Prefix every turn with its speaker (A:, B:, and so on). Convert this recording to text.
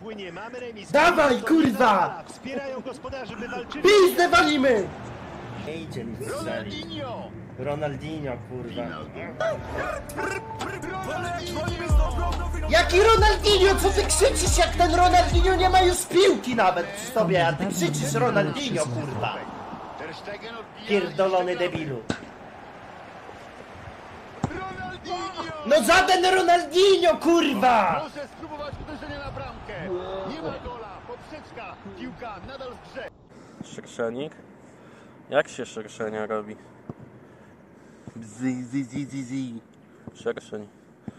A: płynie, mamy remis.
B: Dawaj, kurwa!
A: Wspierają gospodarzy, by walczyli.
B: Pizdę walimy! Nie idzie mi strzelić. Ronaldinho, kurwa. Jaki Ronaldinho? Co ty krzyczysz, jak ten Ronaldinho nie ma już piłki nawet przy sobie, a ty krzyczysz Ronaldinho, kurwa. Pierdolony debilu. No żaden Ronaldinho, kurwa!
A: Może spróbować uderzenia na bramkę. Nie ma gola, poprzeczka, piłka nadal w grze.
C: Szerszenik? Jak się szerszenia robi? Bzy, zy, zy, zy, zy. Szerszeń.